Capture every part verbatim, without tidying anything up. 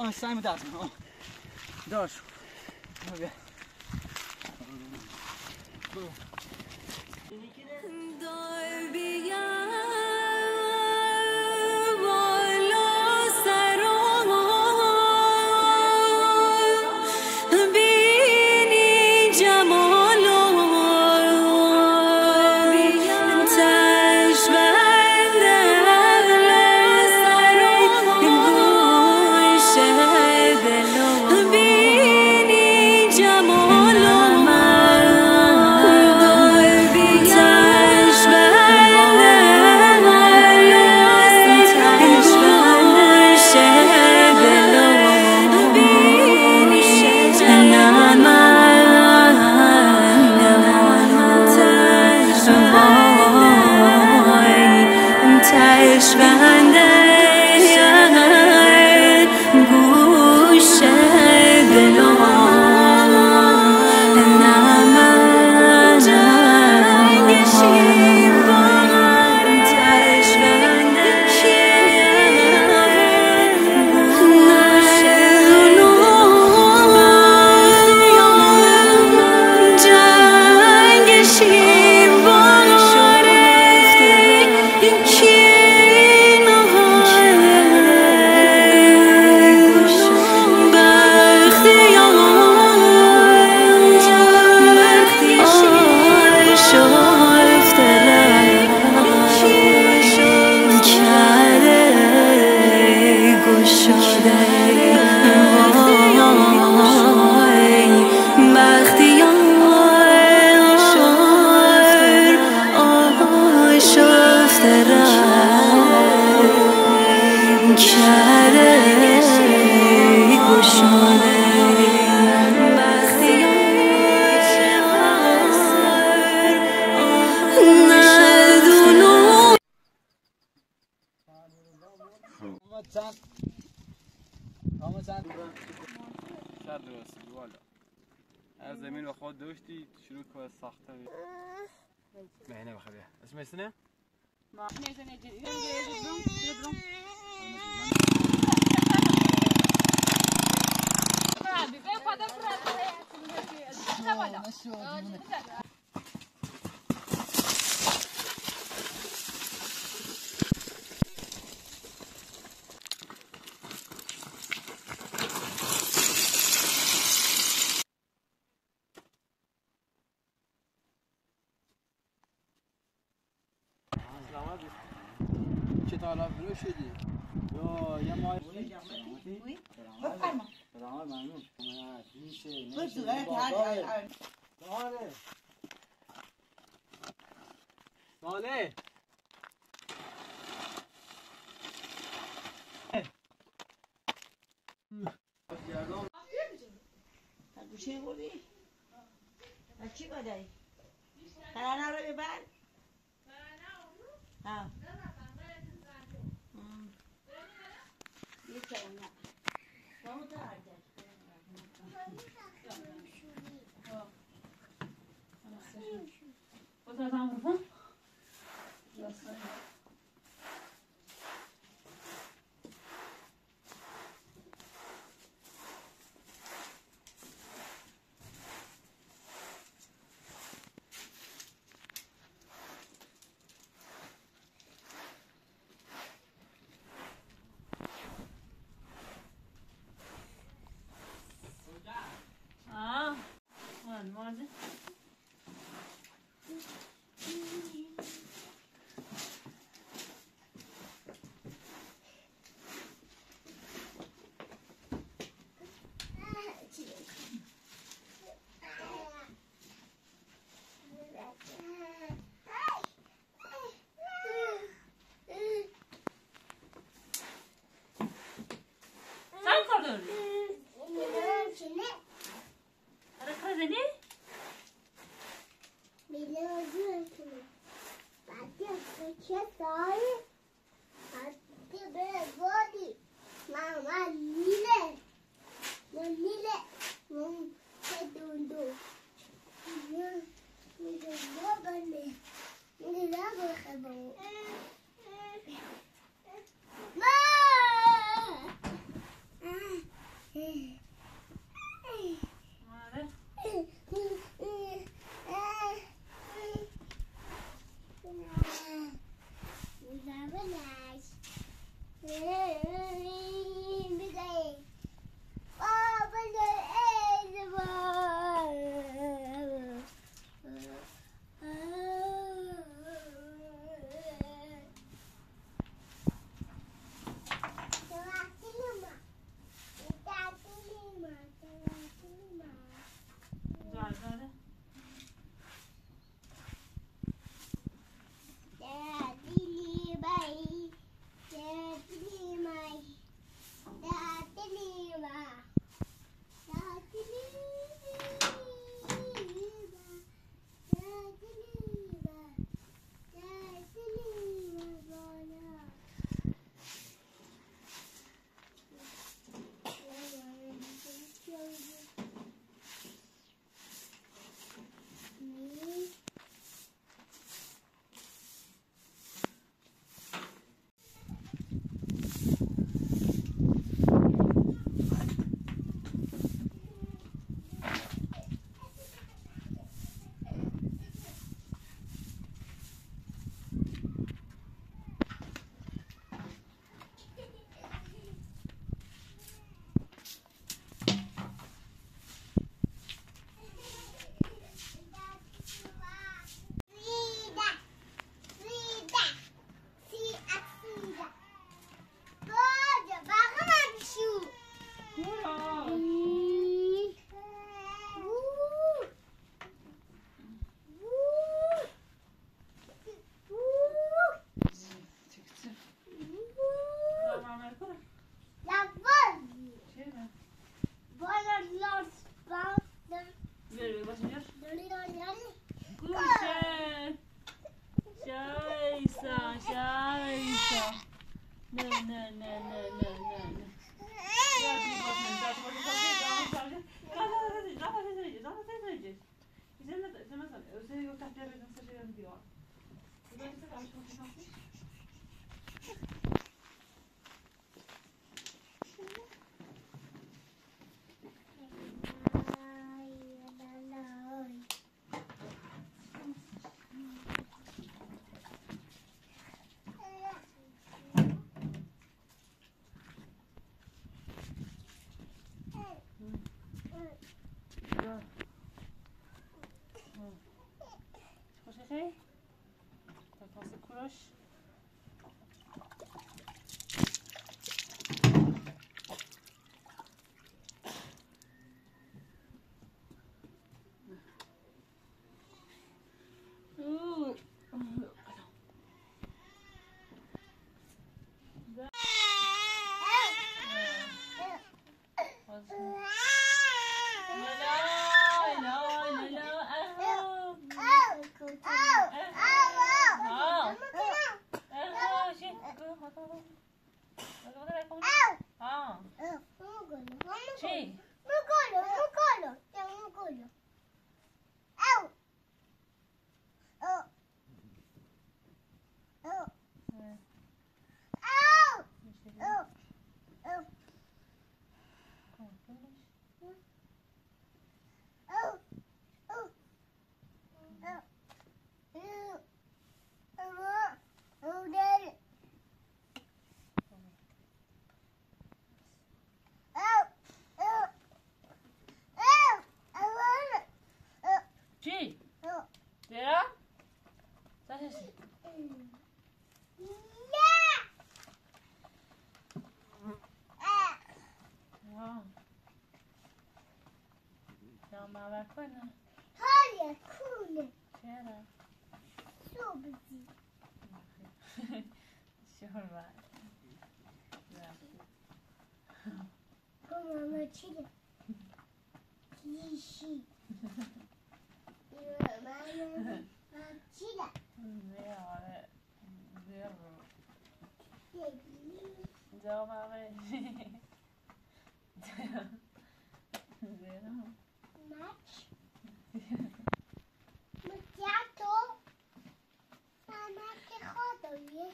آه سعی می‌دارم آه داش بیا شر درستی والا از زمین و خود دوشتی شروع که ساخته بید بینه بخواه بیا اسم ایسنه؟ ما نیزنه جدید اینو گریزید برون شروع برون برابی بیا خواهده برابی چه طالب برو شدی؟ یا یه ماه وی؟ بفرما سلام ممنون دیشه بزرگ هر ساله ساله گوشه بودی؟ چی بدهی؟ ترانه رو ببر؟ ها یه ترانه باید دارد بذار دارم رو آه من مازه Ayşe. Ne ne ne ne ne ne ne. Ya bir bakın da bu da bir daha sadece. Daha da daha da daha da daha da. İzin de sen mesela özel yok tahta bir nasıl şey yapıyor. Bu da işte karşıma çıkmış. خوشی تا تاسه کروش ما کنه حالا کونه چرا؟ صبحی شوربه ماما چیه؟ کیشی ماما چیه؟ زیاره زیر زیاره بابا زیاره مچ مچاتو ماما که خودویه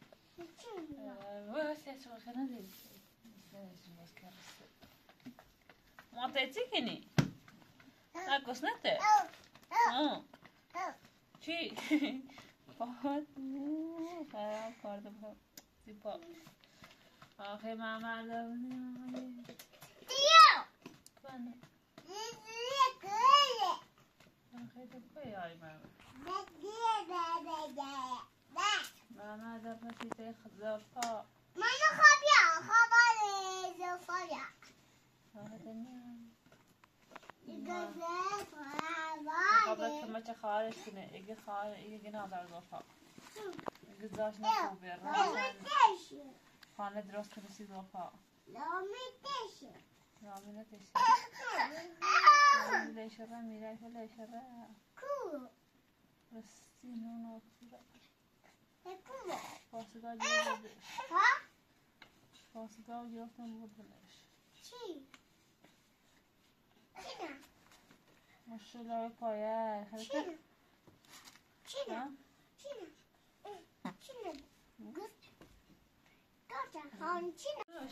واسه شو خلنا دي ما تتكني اكوس نته اه چی فقط فرام کرده بودم زیبا آخه من مردم دیو کنه دیو کله آخه تو کوی آی من دیو دیو من مردم نشیده خزافا منو خوابیا خواباله زفایا آخه دنیم خواباله که ما چه خواهرش کنه اگه خواهر اگه گناه در زافا اگه زاش نخوبه راسن خانه درست کنه سی زافا لامی تشه رامی نتشه رامی لیشه را میره که لیشه را کو رستی نونو کورا کو پاسگاه جیل بودش ها پاسگاه گرفتم بودنش چی چی نه ماشالله پایه چی خیلی نه چی نه چی نه چی نه گفت گفتم خان چی نه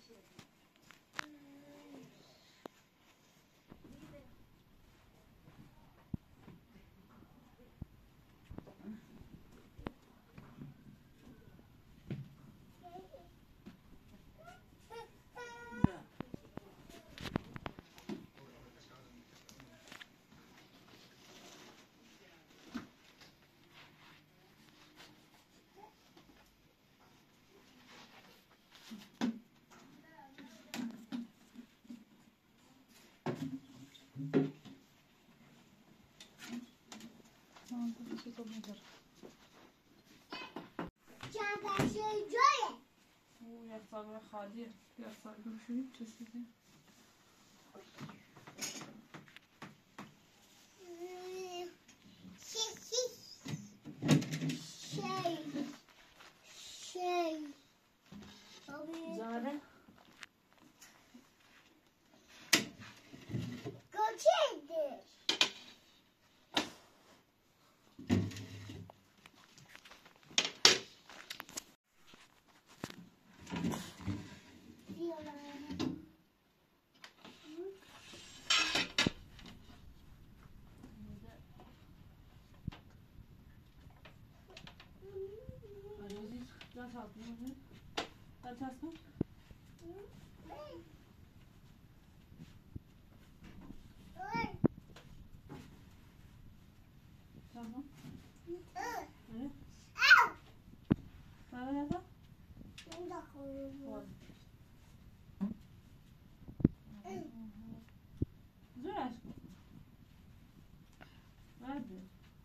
جنبش جایه او یک سال خالیه یک سال گمشونی چه سیده شی شی شی Biraz altına. Biraz altına. Tamam. Evet. Bana ne yapalım? Dur aşkım. Nerede?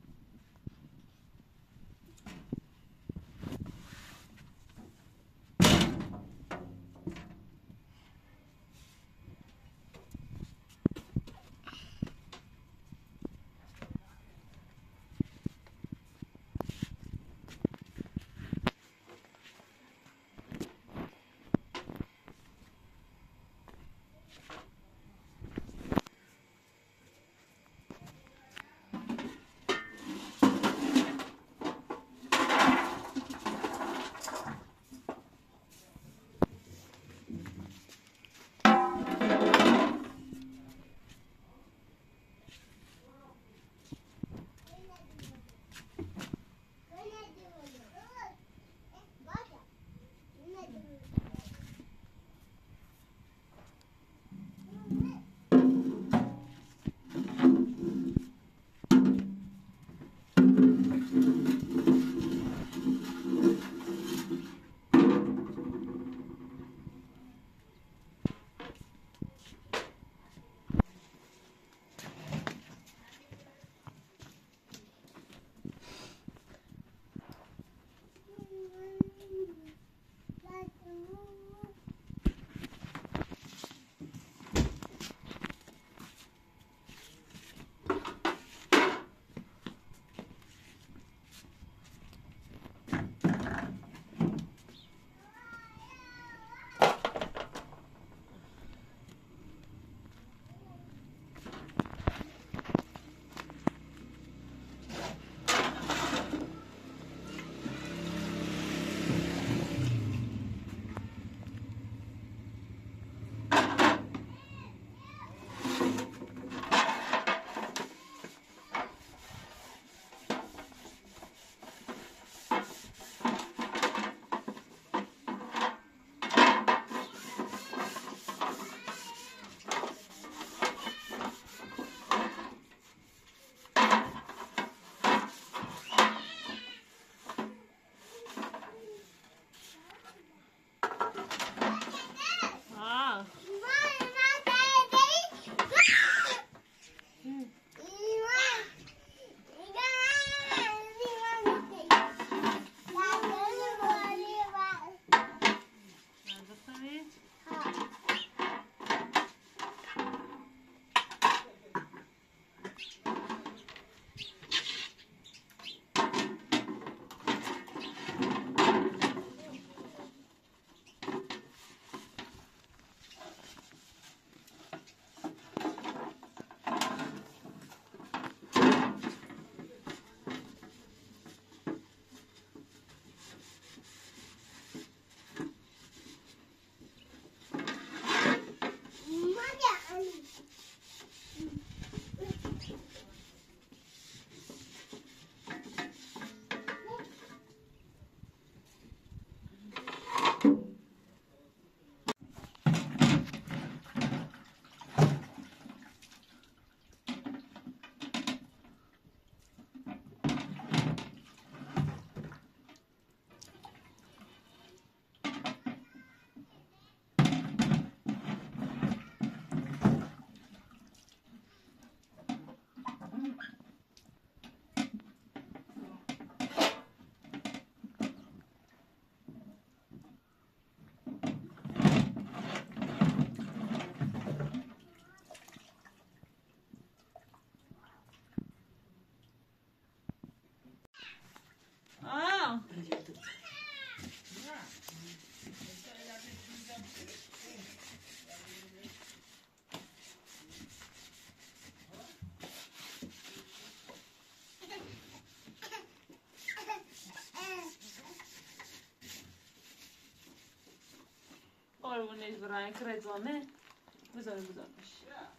قربونش برای کرزانه بذاره بذارش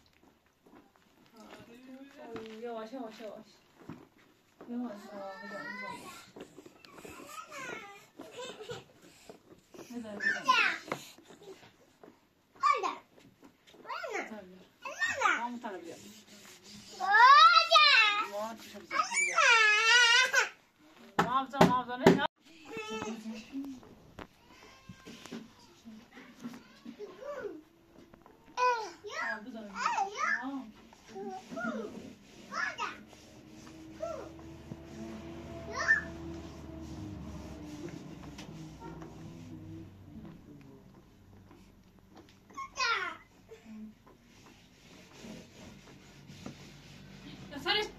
یواش یواش یواش یواش بذار بذارش Tamam tane bile. Muhabbet kuşa bize. Ne yapacağım, ne yapacağım, ne? Bu da. Tamam. Sarış